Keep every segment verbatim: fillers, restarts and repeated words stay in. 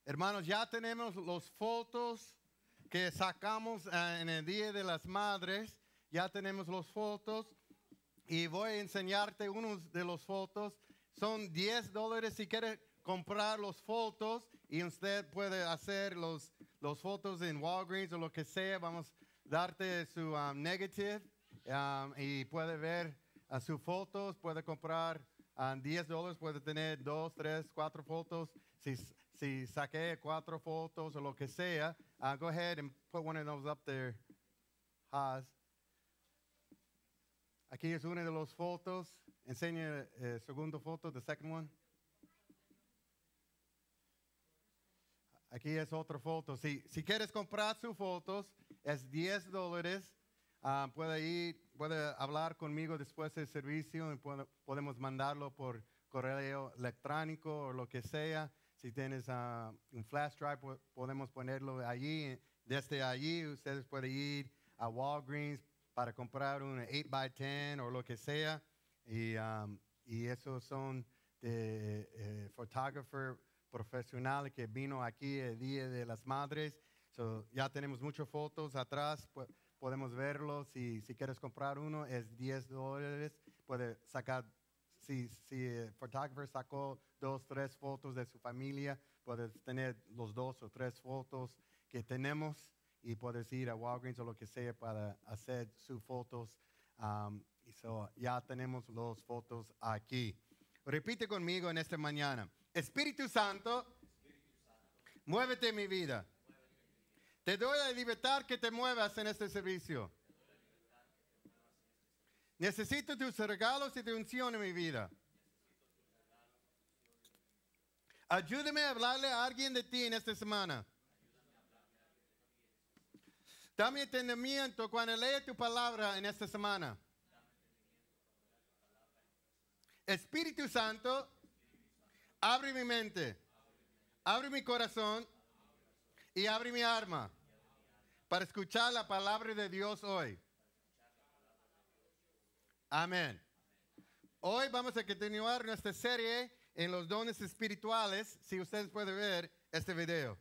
Hermanos, ya tenemos las fotos que sacamos uh, en el Día de las Madres. Ya tenemos las fotos y voy a enseñarte unos de los fotos. Son diez dólares si quieres comprar las fotos y usted puede hacer los, los fotos en Walgreens o lo que sea. Vamos a darte su um, negative um, y puede ver uh, sus fotos. Puede comprar um, diez dólares, puede tener dos, tres, cuatro fotos. Si, si saqué cuatro fotos o lo que sea, uh, go ahead and put one of those up there, Haas. Aquí es una de las fotos. Enseña el uh, segundo foto, the second one. Aquí es otra foto. Si, si quieres comprar sus fotos, es diez dólares. Uh, puede ir, puede hablar conmigo después del servicio y puede, podemos mandarlo por correo electrónico o lo que sea. Si tienes uh, un flash drive, podemos ponerlo allí. Desde allí, ustedes pueden ir a Walgreens para comprar un eight by ten o lo que sea. Y, um, y esos son de eh, photographer profesional que vino aquí el Día de las Madres. So, ya tenemos muchas fotos atrás. P- podemos verlos. Si, si quieres comprar uno, es diez dólares. Puede sacar. Si, si el photographer sacó dos, tres fotos de su familia, puedes tener los dos o tres fotos que tenemos y puedes ir a Walgreens o lo que sea para hacer sus fotos. Um, y so, ya tenemos las fotos aquí. Repite conmigo en esta mañana. Espíritu Santo, Espíritu Santo, muévete en mi vida. Te doy la libertad que te muevas en este servicio. Necesito tus regalos y tu unción en mi vida. Ayúdame a hablarle a alguien de ti en esta semana. Dame entendimiento cuando lea tu palabra en esta semana. Espíritu Santo, abre mi mente, abre mi corazón y abre mi alma para escuchar la palabra de Dios hoy. Amén. Hoy vamos a continuar nuestra serie en los dones espirituales. Si ustedes pueden ver este video.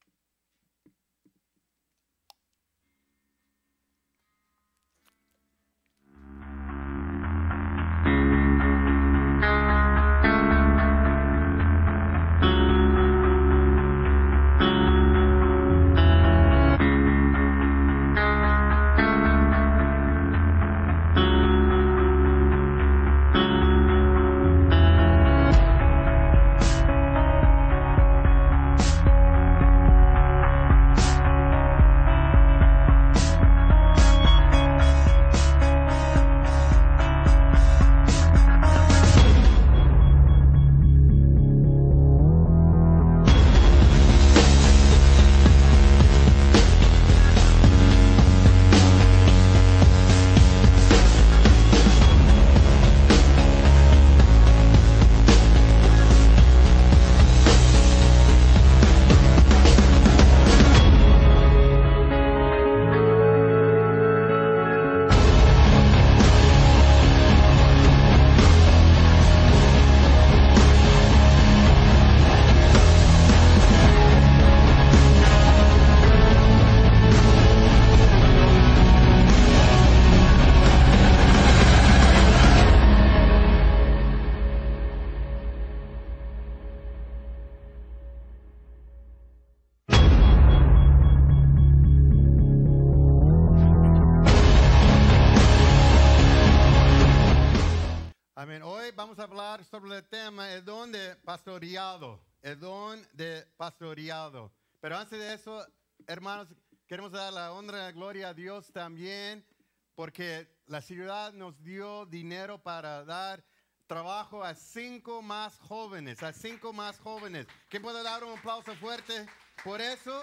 Amén. Hoy vamos a hablar sobre el tema, el don de pastoreado, el don de pastoreado. Pero antes de eso, hermanos, queremos dar la honra y la gloria a Dios también, porque la ciudad nos dio dinero para dar trabajo a cinco más jóvenes, a cinco más jóvenes. ¿Quién puede dar un aplauso fuerte por eso?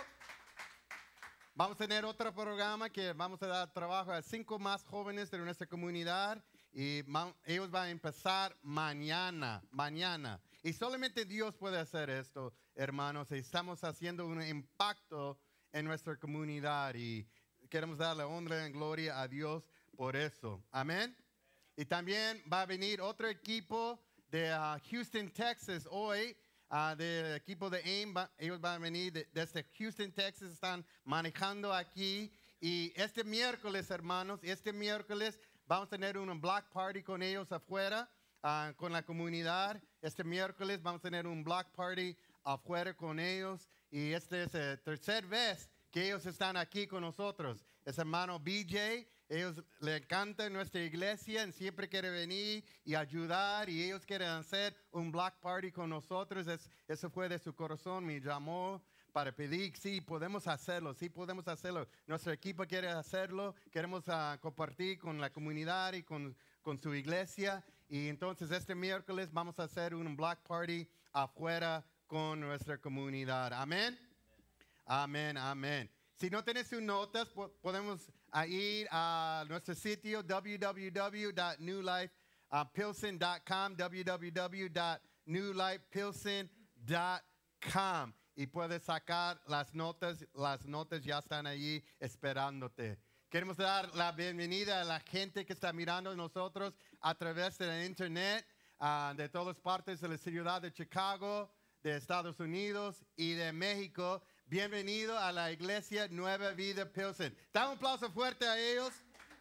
Vamos a tener otro programa que vamos a dar trabajo a cinco más jóvenes de nuestra comunidad. Y ellos van a empezar mañana, mañana. Y solamente Dios puede hacer esto, hermanos. Estamos haciendo un impacto en nuestra comunidad y queremos darle honra y gloria a Dios por eso. Amén. Y también va a venir otro equipo de uh, Houston, Texas hoy. uh, del equipo de A I M, va, ellos van a venir de, desde Houston, Texas, están manejando aquí. Y este miércoles, hermanos, este miércoles vamos a tener un block party con ellos afuera, uh, con la comunidad. Este miércoles vamos a tener un block party afuera con ellos. Y esta es la tercera vez que ellos están aquí con nosotros. Es hermano B J. Ellos le encanta nuestra iglesia y siempre quiere venir y ayudar. Y ellos quieren hacer un block party con nosotros. Es, eso fue de su corazón. Me llamó para pedir, sí, podemos hacerlo. Sí, podemos hacerlo. Nuestro equipo quiere hacerlo. Queremos uh, compartir con la comunidad y con, con su iglesia. Y entonces este miércoles vamos a hacer un block party afuera con nuestra comunidad. Amén. Amén, amén. Si no tienes sus notas, po podemos uh, ir a nuestro sitio w w w dot new life pilsen dot com, w w w dot new life pilsen dot com, y puedes sacar las notas. Las notas ya están allí esperándote. Queremos dar la bienvenida a la gente que está mirando a nosotros a través de la internet, uh, de todas partes de la ciudad de Chicago, de Estados Unidos y de México. Bienvenido a la iglesia Nueva Vida Pilsen. Da un aplauso fuerte a ellos.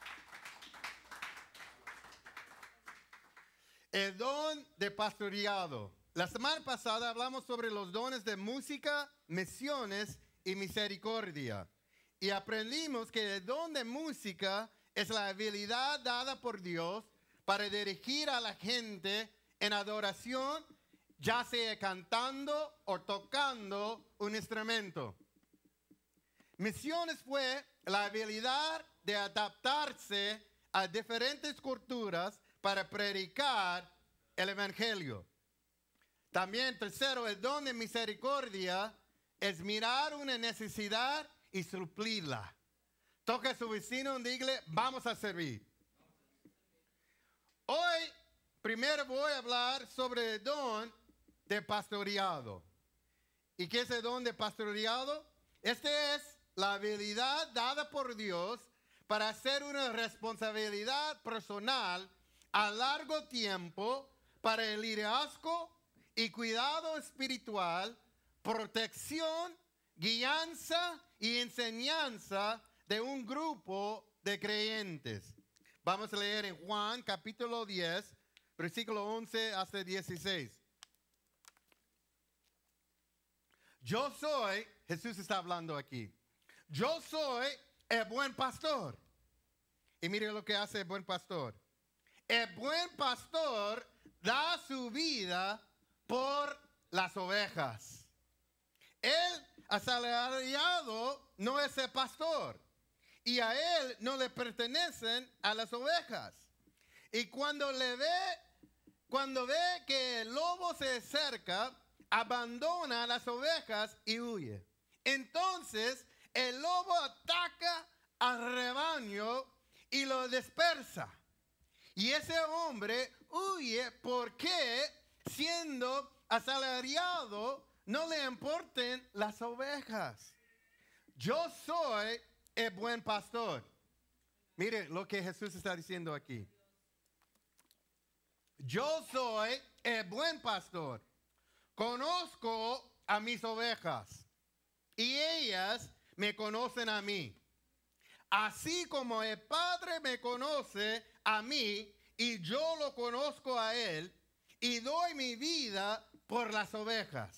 El don de pastoreado. La semana pasada hablamos sobre los dones de música, misiones y misericordia. Y aprendimos que el don de música es la habilidad dada por Dios para dirigir a la gente en adoración, ya sea cantando o tocando un instrumento. Misiones fue la habilidad de adaptarse a diferentes culturas para predicar el evangelio. También, tercero, el don de misericordia es mirar una necesidad y suplirla. Toca a su vecino y dígale, vamos a servir. Hoy, primero voy a hablar sobre el don de pastoreado. ¿Y qué es el don de pastoreado? Este es la habilidad dada por Dios para hacer una responsabilidad personal a largo tiempo para el liderazgo y cuidado espiritual, protección, guianza y enseñanza de un grupo de creyentes. Vamos a leer en Juan capítulo diez, versículo once hasta dieciséis. Yo soy, Jesús está hablando aquí, yo soy el buen pastor. Y mire lo que hace el buen pastor. El buen pastor da su vida por las ovejas. El asalariado no es el pastor, y a él no le pertenecen a las ovejas. Y cuando le ve, cuando ve que el lobo se acerca, abandona a las ovejas y huye. Entonces el lobo ataca al rebaño y lo dispersa. Y ese hombre huye porque, siendo asalariado, no le importen las ovejas. Yo soy el buen pastor. Mire lo que Jesús está diciendo aquí. Yo soy el buen pastor. Conozco a mis ovejas y ellas me conocen a mí. Así como el Padre me conoce a mí y yo lo conozco a él y doy mi vida por las ovejas.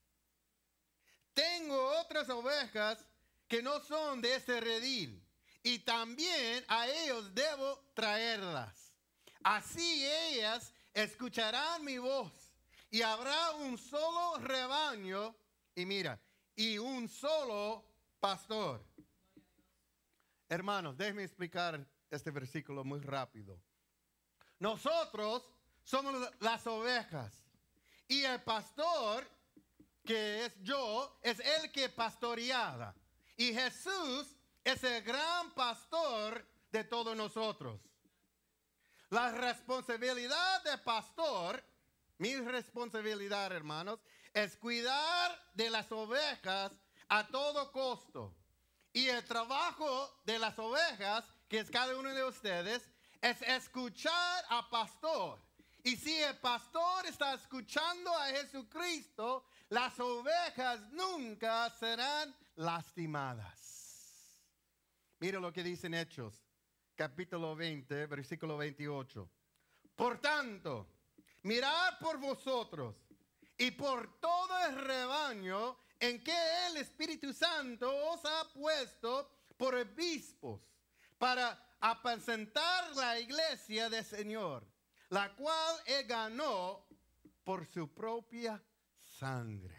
Tengo otras ovejas que no son de este redil y también a ellos debo traerlas. Así ellas escucharán mi voz. Y habrá un solo rebaño, y mira, y un solo pastor. Hermanos, déjenme explicar este versículo muy rápido. Nosotros somos las ovejas, y el pastor, que es yo, es el que pastoreaba. Y Jesús es el gran pastor de todos nosotros. La responsabilidad del pastor, mi responsabilidad, hermanos, es cuidar de las ovejas a todo costo. Y el trabajo de las ovejas, que es cada uno de ustedes, es escuchar al pastor Y si el pastor está escuchando a Jesucristo, las ovejas nunca serán lastimadas. Mira lo que dicen Hechos, capítulo veinte, versículo veintiocho. Por tanto, mirad por vosotros y por todo el rebaño en que el Espíritu Santo os ha puesto por obispos para apacentar la iglesia del Señor, la cual él ganó por su propia sangre.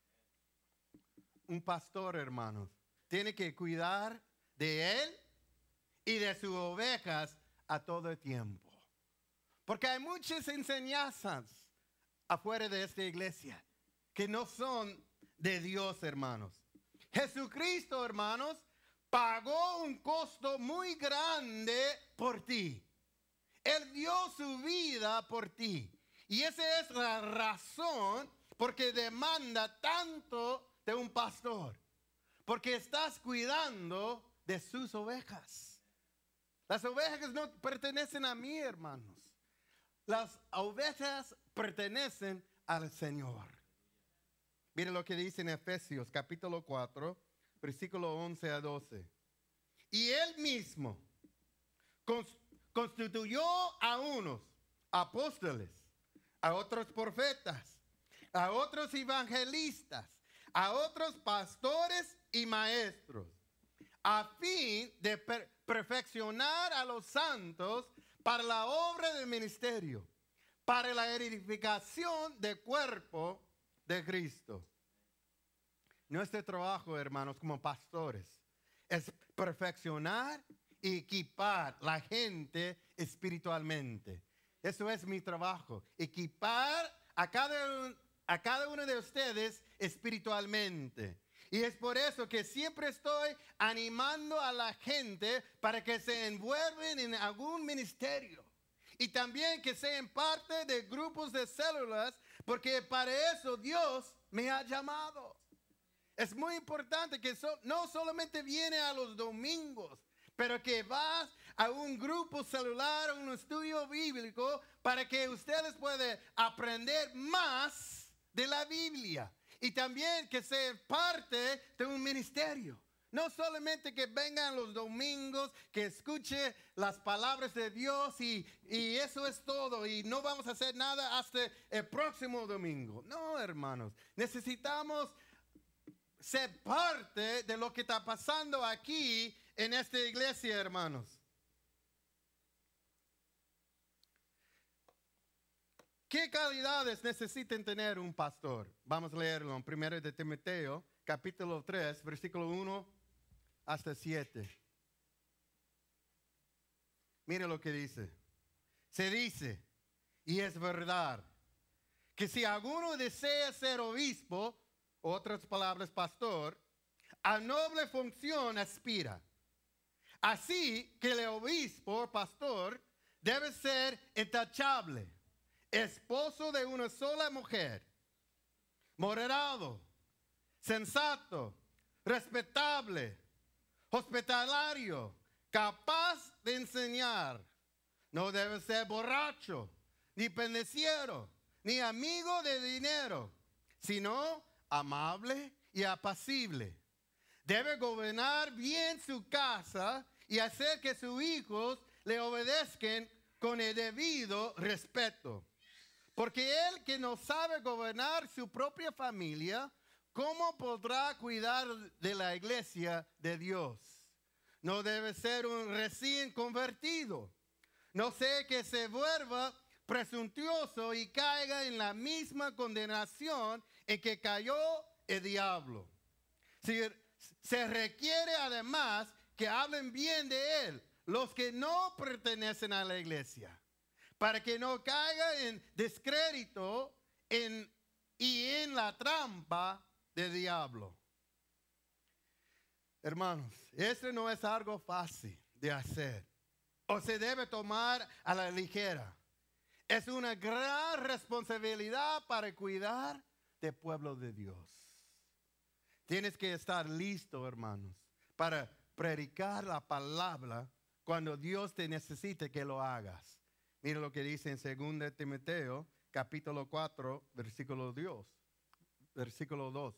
Un pastor, hermanos, tiene que cuidar de él y de sus ovejas a todo el tiempo. Porque hay muchas enseñanzas afuera de esta iglesia que no son de Dios, hermanos. Jesucristo, hermanos, pagó un costo muy grande por ti. Él dio su vida por ti. Y esa es la razón por que demanda tanto de un pastor. Porque estás cuidando de sus ovejas. Las ovejas no pertenecen a mí, hermanos. Las ovejas pertenecen al Señor. Mire lo que dice en Efesios capítulo cuatro, versículo once a doce. Y él mismo constituyó a unos apóstoles, a otros profetas, a otros evangelistas, a otros pastores y maestros, a fin de per- perfeccionar a los santos para la obra del ministerio, para la edificación del cuerpo de Cristo. Nuestro trabajo, hermanos, como pastores, es perfeccionar y equipar la gente espiritualmente. Eso es mi trabajo, equipar a cada, a cada uno de ustedes espiritualmente. Y es por eso que siempre estoy animando a la gente para que se envuelven en algún ministerio. Y también que sean parte de grupos de células, porque para eso Dios me ha llamado. Es muy importante que so, no solamente viene a los domingos, pero que vas a un grupo celular, a un estudio bíblico, para que ustedes puedan aprender más de la Biblia. Y también que sean parte de un ministerio. No solamente que vengan los domingos, que escuche las palabras de Dios y, y eso es todo. Y no vamos a hacer nada hasta el próximo domingo. No, hermanos. Necesitamos ser parte de lo que está pasando aquí en esta iglesia, hermanos. ¿Qué calidades necesitan tener un pastor? Vamos a leerlo en primero de Timoteo, capítulo tres, versículo uno hasta siete. Mire lo que dice. Se dice, y es verdad, que si alguno desea ser obispo, otras palabras, pastor, a noble función aspira. Así que el obispo, pastor, debe ser intachable, esposo de una sola mujer, moderado, sensato, respetable, hospitalario, capaz de enseñar. No debe ser borracho, ni pendenciero, ni amigo de dinero, sino amable y apacible. Debe gobernar bien su casa y hacer que sus hijos le obedezcan con el debido respeto. Porque el que no sabe gobernar su propia familia, ¿cómo podrá cuidar de la iglesia de Dios? No debe ser un recién convertido. No sea que se vuelva presuntuoso y caiga en la misma condenación en que cayó el diablo. Si, se requiere además que hablen bien de él los que no pertenecen a la iglesia, para que no caiga en descrédito en, y en la trampa del diablo. Hermanos, esto no es algo fácil de hacer o se debe tomar a la ligera. Es una gran responsabilidad para cuidar del pueblo de Dios. Tienes que estar listo, hermanos, para predicar la palabra cuando Dios te necesite que lo hagas. Mira lo que dice en segunda Timoteo, capítulo cuatro, versículo dos. Versículo dos.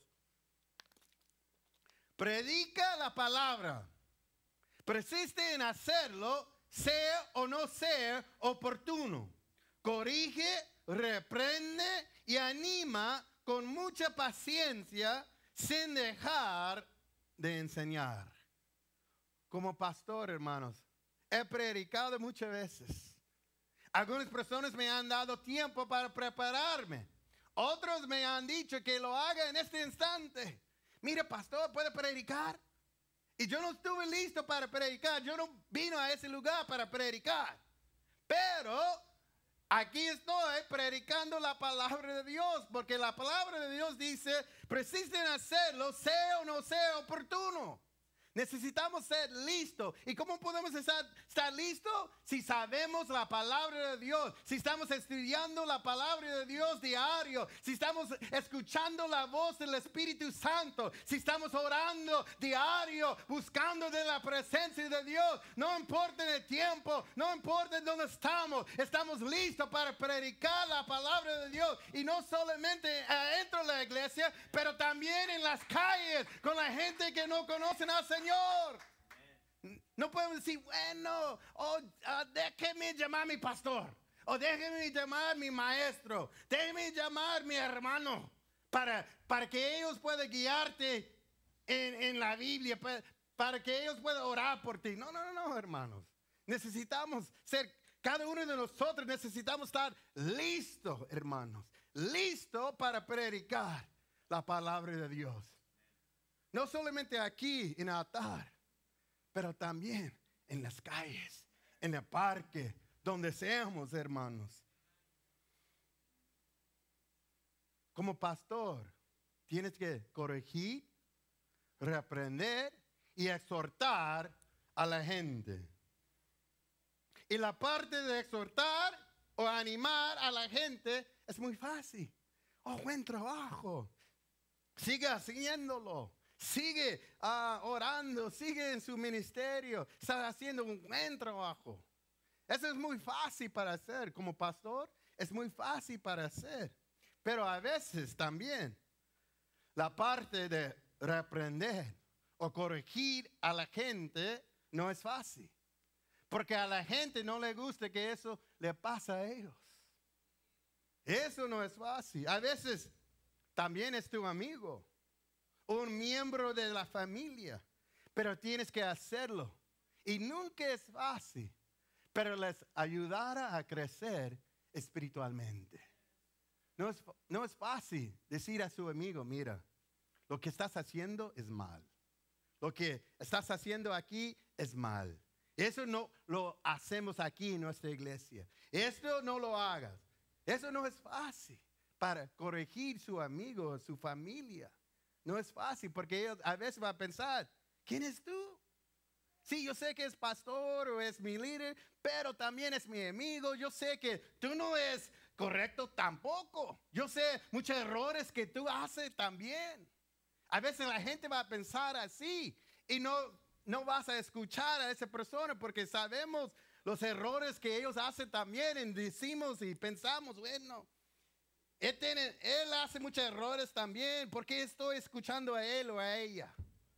Predica la palabra. Persiste en hacerlo, sea o no sea oportuno. Corrige, reprende y anima con mucha paciencia sin dejar de enseñar. Como pastor, hermanos, he predicado muchas veces. Algunas personas me han dado tiempo para prepararme. Otros me han dicho que lo haga en este instante. Mire, pastor, ¿puede predicar? Y yo no estuve listo para predicar. Yo no vine a ese lugar para predicar. Pero aquí estoy predicando la palabra de Dios. Porque la palabra de Dios dice, persiste en hacerlo, sea o no sea oportuno. Necesitamos ser listos. ¿Y cómo podemos estar, estar listos? Si sabemos la palabra de Dios, si estamos estudiando la palabra de Dios diario, si estamos escuchando la voz del Espíritu Santo, si estamos orando diario, buscando de la presencia de Dios. No importa el tiempo, no importa en dónde estamos, estamos listos para predicar la palabra de Dios. Y no solamente adentro de la iglesia, pero también en las calles, con la gente que no conocen al Señor. Señor, no podemos decir, bueno, oh, uh, déjeme llamar a mi pastor, o déjeme llamar a mi maestro, déjeme llamar a mi hermano, para, para que ellos puedan guiarte en, en la Biblia, para, para que ellos puedan orar por ti. No, no, no, no, hermanos. Necesitamos ser, cada uno de nosotros necesitamos estar listos, hermanos, listos para predicar la palabra de Dios. No solamente aquí en el altar, pero también en las calles, en el parque, donde seamos, hermanos. Como pastor, tienes que corregir, reprender y exhortar a la gente. Y la parte de exhortar o animar a la gente es muy fácil. Oh, buen trabajo. Siga haciéndolo. Sigue uh, orando, sigue en su ministerio, está haciendo un buen trabajo. Eso es muy fácil para hacer. Como pastor, es muy fácil para hacer. Pero a veces también la parte de reprender o corregir a la gente no es fácil. Porque a la gente no le gusta que eso le pase a ellos. Eso no es fácil. A veces también es tu amigo, un miembro de la familia, pero tienes que hacerlo. Y nunca es fácil, pero les ayudará a crecer espiritualmente. No es, no es fácil decir a su amigo, mira, lo que estás haciendo es mal. Lo que estás haciendo aquí es mal. Eso no lo hacemos aquí en nuestra iglesia. Esto no lo hagas. Eso no es fácil para corregir su amigo, su familia. No es fácil porque ellos a veces van a pensar, ¿quién es tú? Sí, yo sé que es pastor o es mi líder, pero también es mi amigo. Yo sé que tú no es correcto tampoco. Yo sé muchos errores que tú haces también. A veces la gente va a pensar así y no, no vas a escuchar a esa persona porque sabemos los errores que ellos hacen también y decimos y pensamos, bueno, Él, tiene, él hace muchos errores también. ¿Por qué estoy escuchando a él o a ella?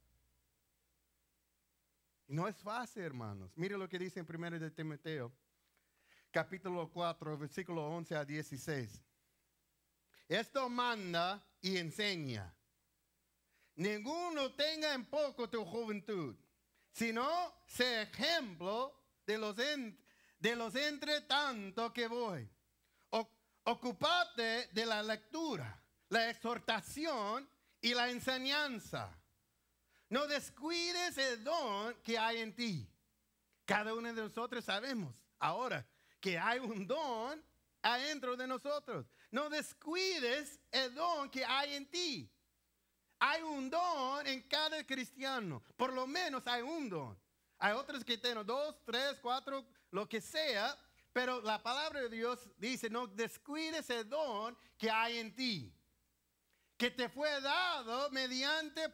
Y no es fácil, hermanos. Mire lo que dice en primero de Timoteo, capítulo cuatro, versículo once a dieciséis. Esto manda y enseña. Ninguno tenga en poco tu juventud, sino sea ejemplo de los, en, de los entre tanto que voy. Ocúpate de la lectura, la exhortación y la enseñanza. No descuides el don que hay en ti. Cada uno de nosotros sabemos ahora que hay un don adentro de nosotros. No descuides el don que hay en ti. Hay un don en cada cristiano. Por lo menos hay un don. Hay otros que tienen dos, tres, cuatro, lo que sea. Pero la palabra de Dios dice, no descuides el don que hay en ti, que te fue dado mediante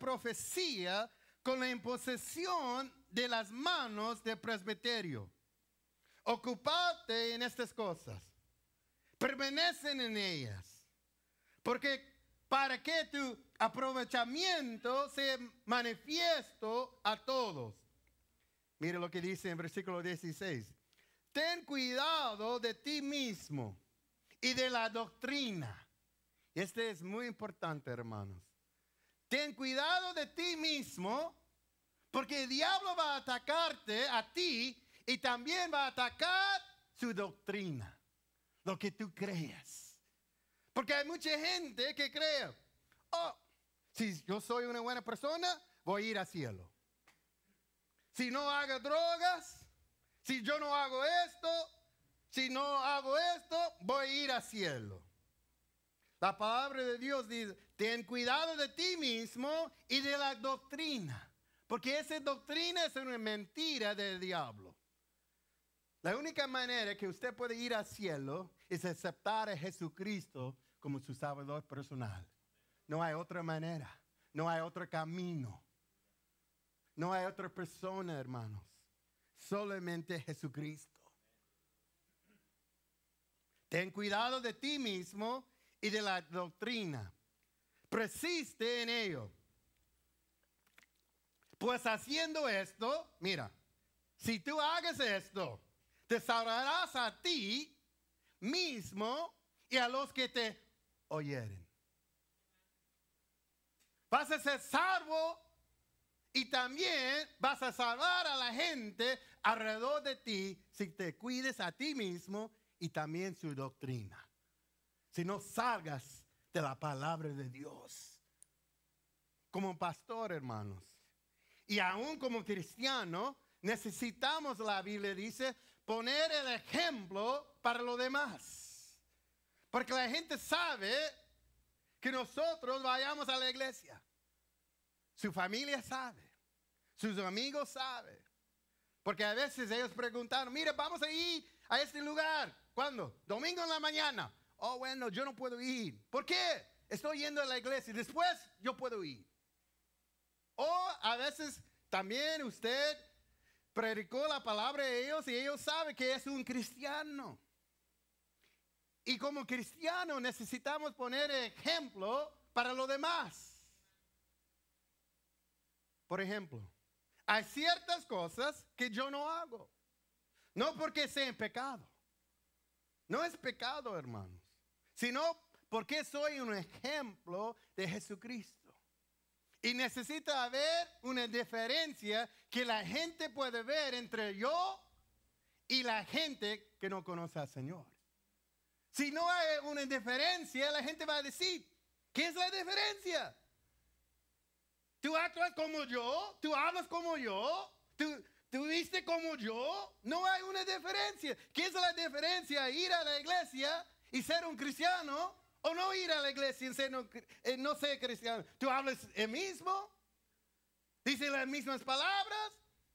profecía con la imposición de las manos del presbiterio. Ocupate en estas cosas. Permanecen en ellas. Porque para que tu aprovechamiento sea manifiesto a todos. Mire lo que dice en versículo dieciséis. Ten cuidado de ti mismo y de la doctrina. Este es muy importante, hermanos. Ten cuidado de ti mismo, porque el diablo va a atacarte a ti y también va a atacar su doctrina, lo que tú creas. Porque hay mucha gente que cree, oh, si yo soy una buena persona, voy a ir al cielo. Si no hago drogas, si yo no hago esto, si no hago esto, voy a ir al cielo. La palabra de Dios dice, ten cuidado de ti mismo y de la doctrina. Porque esa doctrina es una mentira del diablo. La única manera que usted puede ir al cielo es aceptar a Jesucristo como su Salvador personal. No hay otra manera. No hay otro camino. No hay otra persona, hermanos. Solamente Jesucristo. Ten cuidado de ti mismo y de la doctrina. Persiste en ello. Pues haciendo esto, mira, si tú hagas esto, te salvarás a ti mismo y a los que te oyeren. Vas a ser salvo y también vas a salvar a la gente alrededor de ti si te cuides a ti mismo y también su doctrina. Si no salgas de la palabra de Dios. Como pastor, hermanos. Y aún como cristiano, necesitamos, la Biblia dice, poner el ejemplo para los demás. Porque la gente sabe que nosotros vayamos a la iglesia. Su familia sabe. Sus amigos saben. Porque a veces ellos preguntaron, mira, vamos a ir a este lugar. ¿Cuándo? Domingo en la mañana. Oh, bueno, yo no puedo ir. ¿Por qué? Estoy yendo a la iglesia. Después yo puedo ir. O a veces también usted predicó la palabra de ellos y ellos saben que es un cristiano. Y como cristiano necesitamos poner ejemplo para los demás. Por ejemplo, hay ciertas cosas que yo no hago. No porque sean pecado. No es pecado, hermanos. Sino porque soy un ejemplo de Jesucristo. Y necesita haber una diferencia que la gente puede ver entre yo y la gente que no conoce al Señor. Si no hay una diferencia, la gente va a decir, ¿qué es la diferencia? Tú actúas como yo, tú hablas como yo, tú, tú vistes como yo. No hay una diferencia. ¿Qué es la diferencia? Ir a la iglesia y ser un cristiano o no ir a la iglesia y ser no, eh, no ser cristiano. ¿Tú hablas el mismo? ¿Dices las mismas palabras?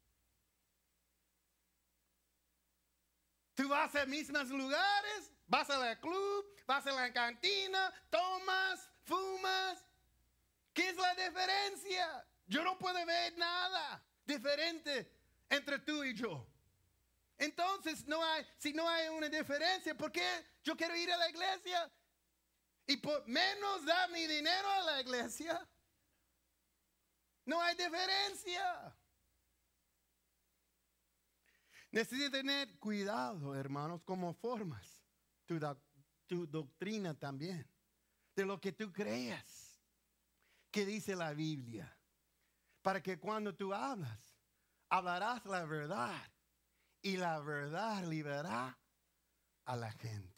¿Tú vas a los mismos lugares? ¿Vas al club? ¿Vas a la cantina? ¿Tomas? ¿Fumas? ¿Qué es la diferencia? Yo no puedo ver nada diferente entre tú y yo. Entonces, no hay, si no hay una diferencia, ¿por qué yo quiero ir a la iglesia? Y por menos da mi dinero a la iglesia. No hay diferencia. Necesitas tener cuidado, hermanos, como formas tu, tu doctrina también, de lo que tú creas, que dice la Biblia, para que cuando tú hablas, hablarás la verdad y la verdad liberará a la gente.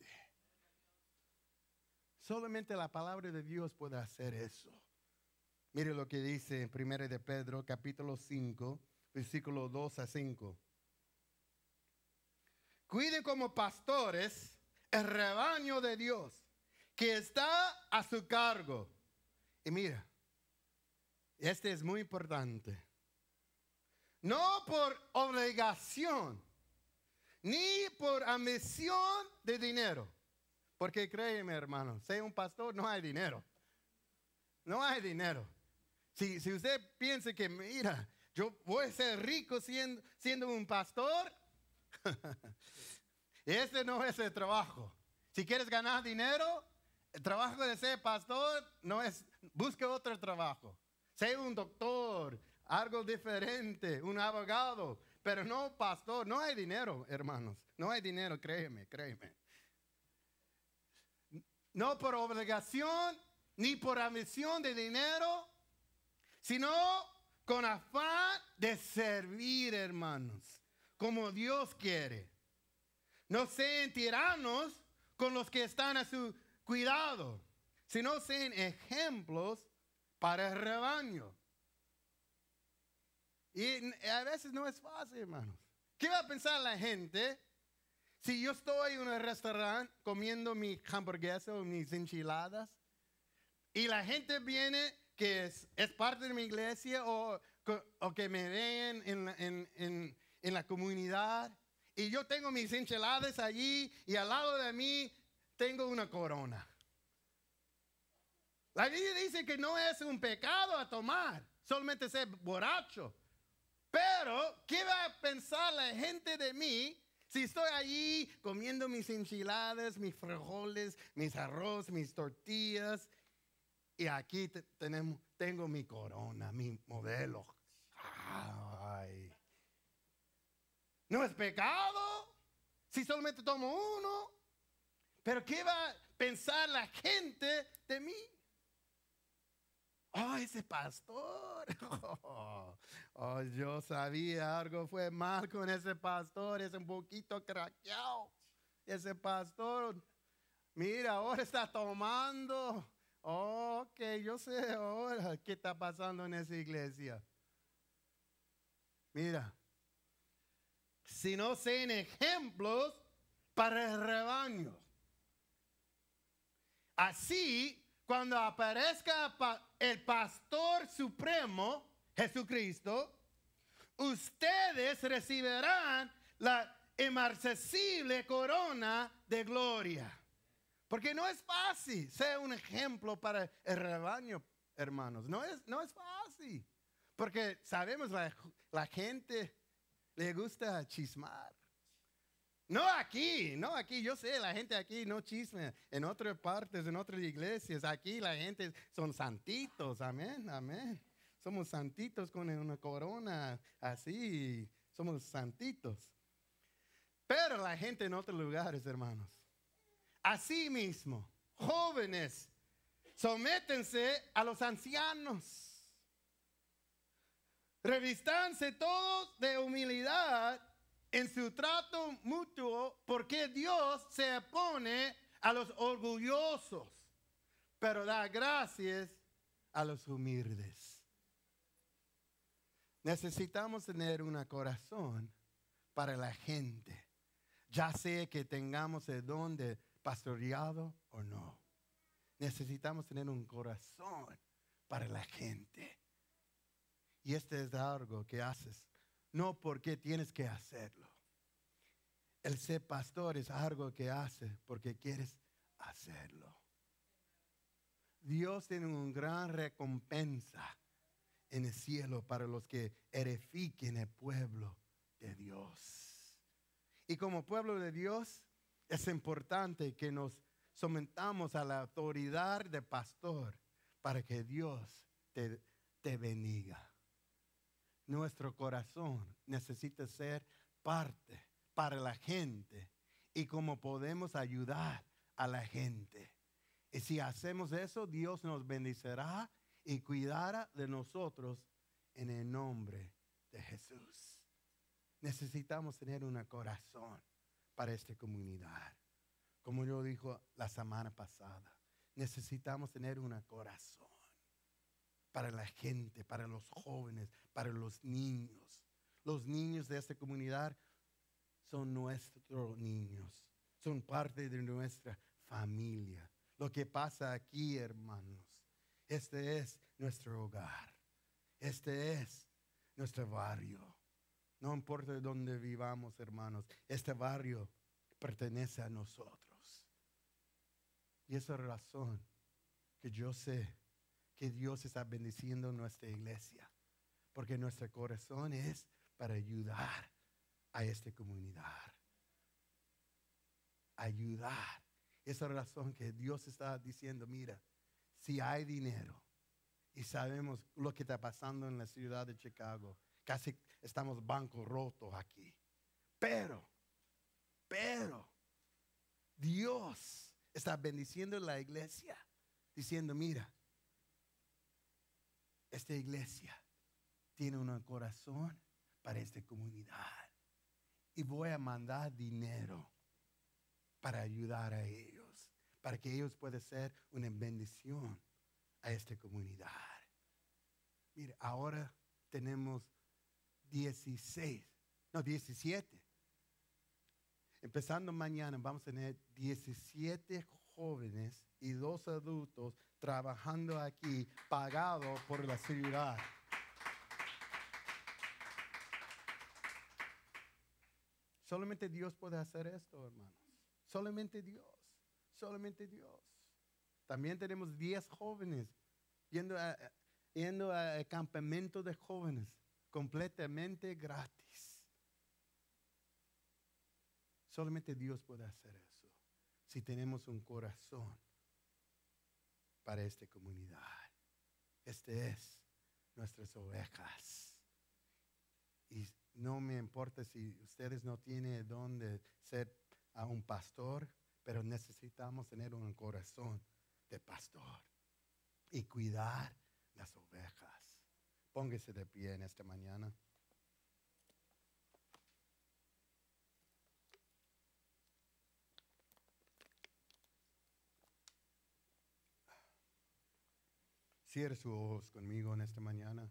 Solamente la palabra de Dios puede hacer eso. Mire lo que dice en primera de Pedro, capítulo cinco, versículos dos a cinco. Cuiden como pastores el rebaño de Dios que está a su cargo. Y mira, este es muy importante. No por obligación, ni por ambición de dinero. Porque créeme, hermano, ser un pastor no hay dinero. No hay dinero. Si, si usted piensa que, mira, yo voy a ser rico siendo, siendo un pastor, Ese no es el trabajo. Si quieres ganar dinero, el trabajo de ser pastor no es, busque otro trabajo. Sé un doctor, algo diferente, un abogado, pero no pastor. No hay dinero, hermanos. No hay dinero, créeme, créeme. No por obligación ni por ambición de dinero, sino con afán de servir, hermanos, como Dios quiere. No sean tiranos con los que están a su cuidado, sino sean ejemplos para el rebaño. Y a veces no es fácil, hermanos. ¿Qué va a pensar la gente si yo estoy en un restaurante comiendo mi hamburguesa o mis enchiladas y la gente viene que es, es parte de mi iglesia o, o que me ven en, en, en, en la comunidad y yo tengo mis enchiladas allí y al lado de mí tengo una corona? La Biblia dice que no es un pecado a tomar, solamente ser borracho. Pero, ¿qué va a pensar la gente de mí si estoy allí comiendo mis enchiladas, mis frijoles, mis arroz, mis tortillas? Y aquí te, tenemos, tengo mi corona, mi modelo. Ay. ¿No es pecado si solamente tomo uno? Pero ¿qué va a pensar la gente de mí? Oh, ese pastor. Oh, oh, yo sabía algo fue mal con ese pastor. Es un poquito craqueado. Ese pastor, mira, ahora está tomando. Oh, ok, yo sé ahora qué está pasando en esa iglesia. Mira, si no sean ejemplos para el rebaño. Así, cuando aparezca el pastor supremo, Jesucristo, ustedes recibirán la inmarcesible corona de gloria. Porque no es fácil ser un ejemplo para el rebaño, hermanos. No es, no es fácil. Porque sabemos la, la gente le gusta chismar. No aquí, no aquí, yo sé, la gente aquí no chisme, en otras partes, en otras iglesias, aquí la gente son santitos, amén, amén. Somos santitos con una corona así, somos santitos. Pero la gente en otros lugares, hermanos, así mismo, jóvenes, sométense a los ancianos. Revístanse todos de humildad en su trato mutuo, porque Dios se opone a los orgullosos, pero da gracias a los humildes. Necesitamos tener un corazón para la gente, ya sea que tengamos el don de pastoreado o no. Necesitamos tener un corazón para la gente. Y este es algo que haces, no porque tienes que hacerlo. El ser pastor es algo que haces porque quieres hacerlo. Dios tiene una gran recompensa en el cielo para los que edifiquen el pueblo de Dios. Y como pueblo de Dios es importante que nos sometamos a la autoridad de pastor para que Dios te, te bendiga. Nuestro corazón necesita ser parte para la gente y cómo podemos ayudar a la gente. Y si hacemos eso, Dios nos bendecirá y cuidará de nosotros en el nombre de Jesús. Necesitamos tener un corazón para esta comunidad. Como yo dijo la semana pasada, necesitamos tener un corazón para la gente, para los jóvenes, para los niños. Los niños de esta comunidad son nuestros niños, son parte de nuestra familia. Lo que pasa aquí, hermanos, este es nuestro hogar, este es nuestro barrio. No importa dónde vivamos, hermanos, este barrio pertenece a nosotros. Y esa es la razón que yo sé que Dios está bendiciendo nuestra iglesia, porque nuestro corazón es para ayudar a esta comunidad. Ayudar. Esa razón que Dios está diciendo, mira, si hay dinero y sabemos lo que está pasando en la ciudad de Chicago, casi estamos bancarrotos aquí. Pero, pero, Dios está bendiciendo la iglesia, diciendo, mira, esta iglesia tiene un corazón para esta comunidad y voy a mandar dinero para ayudar a ellos, para que ellos puedan ser una bendición a esta comunidad. Mire, ahora tenemos dieciséis, no, diecisiete. Empezando mañana vamos a tener diecisiete jóvenes y dos adultos trabajando aquí, pagados por la ciudad. Solamente Dios puede hacer esto, hermanos. Solamente Dios. Solamente Dios. También tenemos diez jóvenes yendo a, yendo al campamento de jóvenes completamente gratis. Solamente Dios puede hacer eso. Si tenemos un corazón para esta comunidad. Este es nuestras ovejas. Y no me importa si ustedes no tienen don de ser a un pastor, pero necesitamos tener un corazón de pastor y cuidar las ovejas. Póngase de pie en esta mañana. Cierre sus ojos conmigo en esta mañana.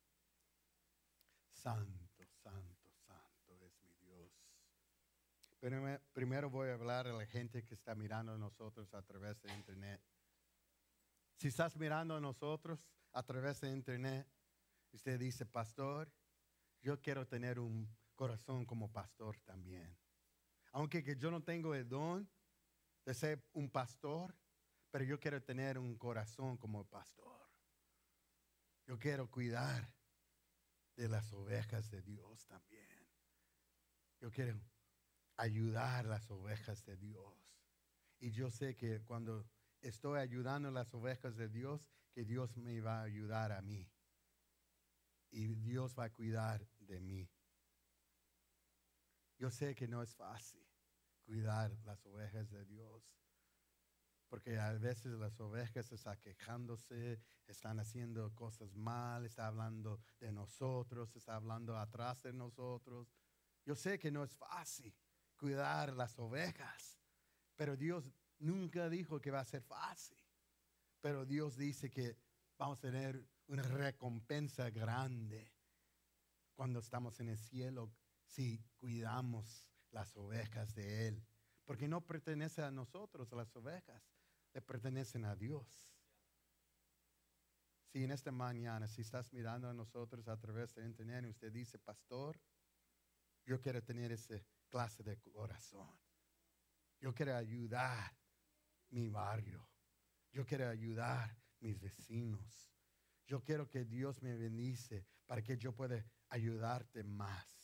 Santo, santo, santo es mi Dios. Pero me, primero voy a hablar a la gente que está mirando a nosotros a través de internet. Si estás mirando a nosotros a través de internet, usted dice, pastor, yo quiero tener un corazón como pastor también. Aunque que yo no tengo el don de ser un pastor, pero yo quiero tener un corazón como pastor. Yo quiero cuidar de las ovejas de Dios también. Yo quiero ayudar a las ovejas de Dios. Y yo sé que cuando estoy ayudando a las ovejas de Dios, que Dios me va a ayudar a mí. Y Dios va a cuidar de mí. Yo sé que no es fácil cuidar las ovejas de Dios. Porque a veces las ovejas están quejándose, están haciendo cosas mal, están hablando de nosotros, están hablando atrás de nosotros. Yo sé que no es fácil cuidar las ovejas, pero Dios nunca dijo que va a ser fácil. Pero Dios dice que vamos a tener una recompensa grande cuando estamos en el cielo si cuidamos las ovejas de Él. Porque no pertenece a nosotros las ovejas, le pertenecen a Dios. Si en esta mañana, si estás mirando a nosotros a través de internet y usted dice, pastor, yo quiero tener esa clase de corazón. Yo quiero ayudar mi barrio. Yo quiero ayudar mis vecinos. Yo quiero que Dios me bendice para que yo pueda ayudarte más.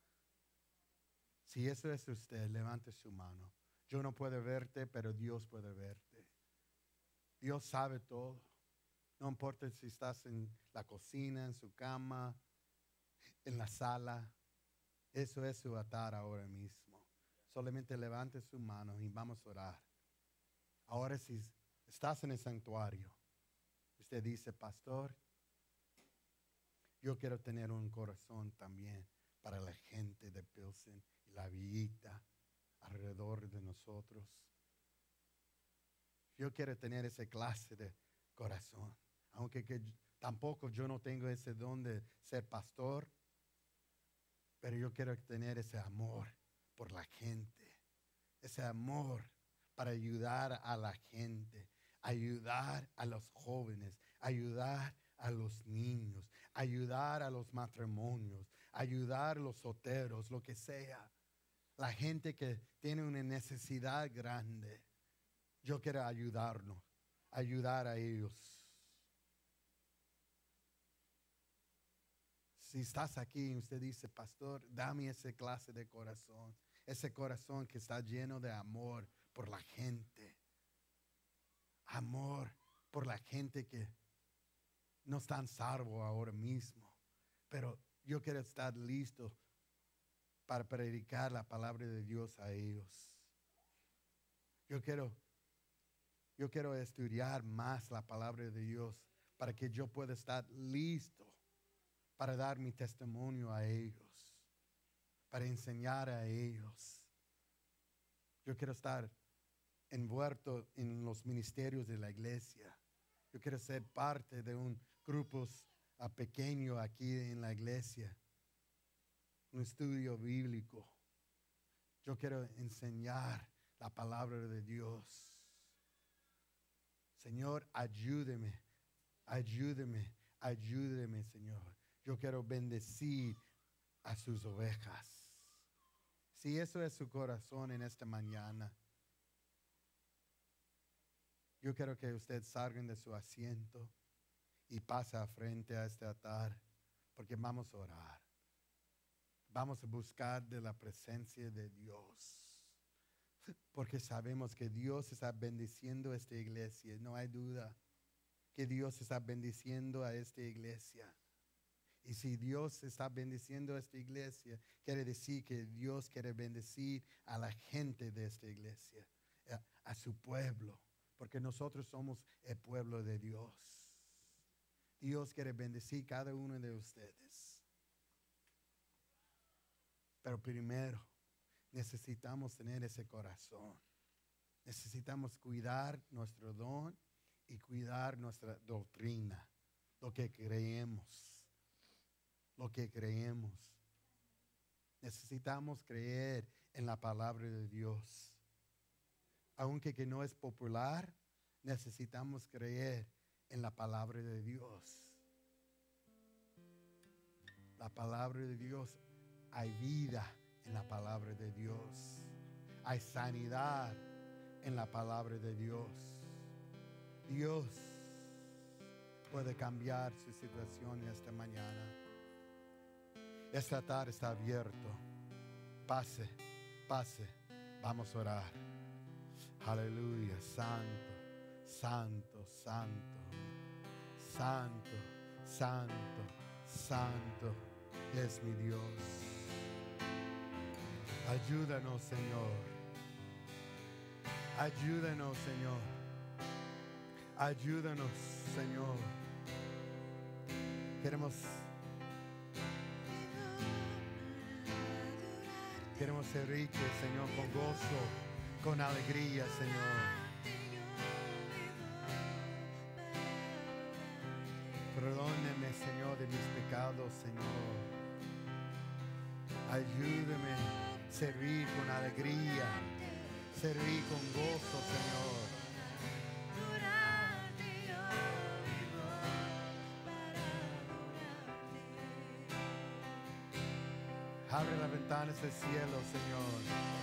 Si eso es usted, levante su mano. Yo no puedo verte, pero Dios puede verte. Dios sabe todo. No importa si estás en la cocina, en su cama, en la sala. Eso es su altar ahora mismo. Solamente levante su mano y vamos a orar. Ahora si estás en el santuario, usted dice, pastor, yo quiero tener un corazón también para la gente de Pilsen y la villita alrededor de nosotros. Yo quiero tener esa clase de corazón. Aunque que tampoco yo no tengo ese don de ser pastor, pero yo quiero tener ese amor por la gente. Ese amor para ayudar a la gente, ayudar a los jóvenes, ayudar a los niños, ayudar a los matrimonios, ayudar a los solteros, lo que sea. La gente que tiene una necesidad grande. Yo quiero ayudarnos, ayudar a ellos. Si estás aquí y usted dice, pastor, dame esa clase de corazón, ese corazón que está lleno de amor por la gente, amor por la gente que no están salvos ahora mismo, pero yo quiero estar listo para predicar la palabra de Dios a ellos. Yo quiero, yo quiero estudiar más la palabra de Dios para que yo pueda estar listo para dar mi testimonio a ellos, para enseñar a ellos. Yo quiero estar envuelto en los ministerios de la iglesia. Yo quiero ser parte de un grupo uh, pequeño aquí en la iglesia, un estudio bíblico. Yo quiero enseñar la palabra de Dios. Señor, ayúdeme, ayúdeme, ayúdeme, Señor. Yo quiero bendecir a sus ovejas. Si eso es su corazón en esta mañana, yo quiero que usted salga de su asiento y pase a frente a este altar, porque vamos a orar. Vamos a buscar de la presencia de Dios, porque sabemos que Dios está bendiciendo a esta iglesia. No hay duda que Dios está bendiciendo a esta iglesia. Y si Dios está bendiciendo a esta iglesia, quiere decir que Dios quiere bendecir a la gente de esta iglesia, a, a su pueblo, porque nosotros somos el pueblo de Dios. Dios quiere bendecir cada uno de ustedes. Pero primero, necesitamos tener ese corazón. Necesitamos cuidar nuestro don y cuidar nuestra doctrina, lo que creemos. Lo que creemos. Necesitamos creer en la palabra de Dios. Aunque que no es popular, necesitamos creer en la palabra de Dios. La palabra de Dios, hay vida en la palabra de Dios. Hay sanidad en la palabra de Dios. Dios puede cambiar su situación esta mañana. Este altar está abierto. Pase, pase. Vamos a orar. Aleluya. Santo, santo, santo. Santo, santo, santo es mi Dios. Ayúdanos, Señor. Ayúdanos, Señor. Ayúdanos, Señor. Queremos Queremos servirte, Señor, con gozo, con alegría, Señor. Perdóneme, Señor, de mis pecados, Señor. Ayúdame a servir con alegría, servir con gozo, Señor. Abre las ventanas del cielo, Señor.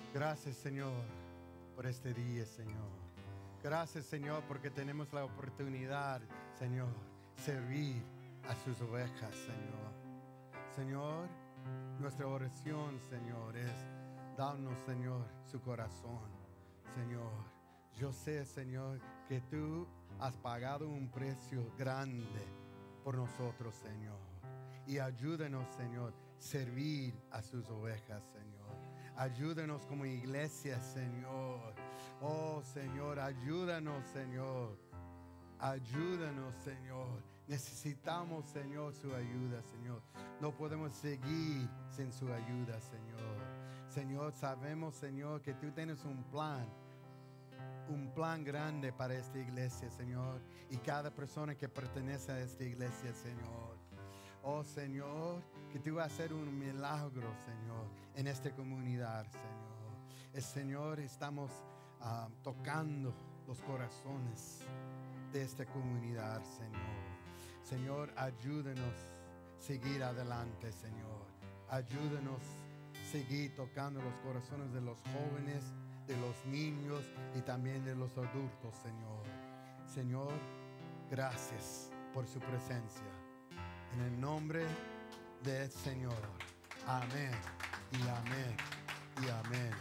Gracias, Señor, por este día, Señor. Gracias, Señor, porque tenemos la oportunidad, Señor, servir a sus ovejas, Señor. Señor, nuestra oración, Señor, es darnos, Señor, su corazón. Señor, yo sé, Señor, que tú has pagado un precio grande por nosotros, Señor. Y ayúdanos, Señor, servir a sus ovejas, Señor. Ayúdanos como iglesia, Señor. Oh, Señor, ayúdanos, Señor. Ayúdanos, Señor. Necesitamos, Señor, su ayuda, Señor. No podemos seguir sin su ayuda, Señor. Señor, sabemos, Señor, que tú tienes un plan. Un plan grande para esta iglesia, Señor. Y cada persona que pertenece a esta iglesia, Señor. Oh, Señor, que tú vas a hacer un milagro, Señor, en esta comunidad, Señor. El Señor, estamos uh, tocando los corazones de esta comunidad, Señor. Señor, ayúdanos a seguir adelante, Señor. Ayúdanos a seguir tocando los corazones de los jóvenes, de los niños y también de los adultos, Señor. Señor, gracias por su presencia. En el nombre del Señor. Amén y amén y amén.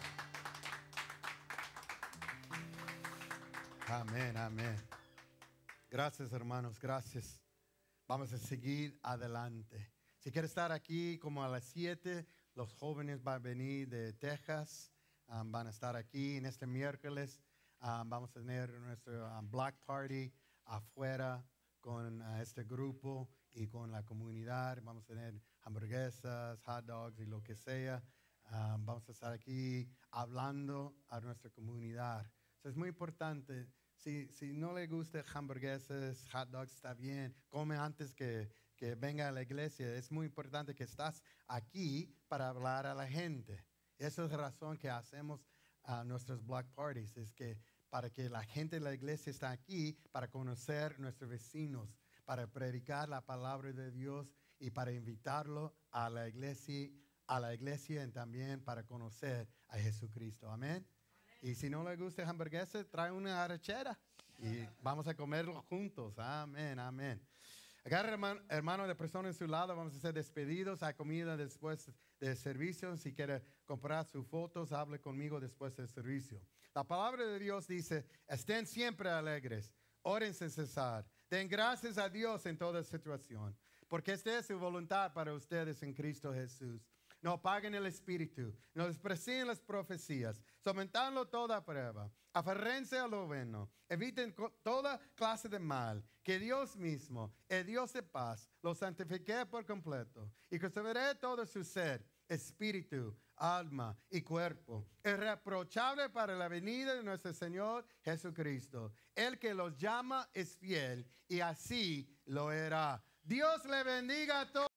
Amén, amén. Gracias, hermanos, gracias. Vamos a seguir adelante. Si quieres estar aquí como a las siete, los jóvenes van a venir de Texas. Um, van a estar aquí en este miércoles. Um, vamos a tener nuestro um, Black Party afuera con uh, este grupo y con la comunidad. Vamos a tener hamburguesas, hot dogs y lo que sea. Um, vamos a estar aquí hablando a nuestra comunidad. So, es muy importante. Si, si no le gusta hamburguesas, hot dogs, está bien. Come antes que, que venga a la iglesia. Es muy importante que estás aquí para hablar a la gente. Esa es la razón que hacemos uh, nuestros block parties. Es que para que la gente de la iglesia está aquí para conocer a nuestros vecinos, para predicar la palabra de Dios y para invitarlo a la iglesia, a la iglesia y también para conocer a Jesucristo. Amén. Y si no le gusta hamburguesa, trae una arrachera y vamos a comerlo juntos. Amén, amén. Agarra, hermano, hermano de persona en su lado, vamos a ser despedidos. Hay comida después del servicio. Si quiere comprar sus fotos, hable conmigo después del servicio. La palabra de Dios dice, estén siempre alegres, oren sin cesar. Den gracias a Dios en toda situación, porque esta es su voluntad para ustedes en Cristo Jesús. No apaguen el espíritu, no desprecien las profecías, sometanlo toda prueba, aférrense a lo bueno, eviten toda clase de mal, que Dios mismo, el Dios de paz, lo santifique por completo y conserve todo su ser, espíritu, alma y cuerpo, irreprochable para la venida de nuestro Señor Jesucristo. El que los llama es fiel y así lo hará. Dios le bendiga a todos.